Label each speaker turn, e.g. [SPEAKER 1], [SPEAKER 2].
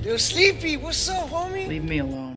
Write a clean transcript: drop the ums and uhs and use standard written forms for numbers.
[SPEAKER 1] Yo, Sleepy, what's up, homie?
[SPEAKER 2] Leave me alone.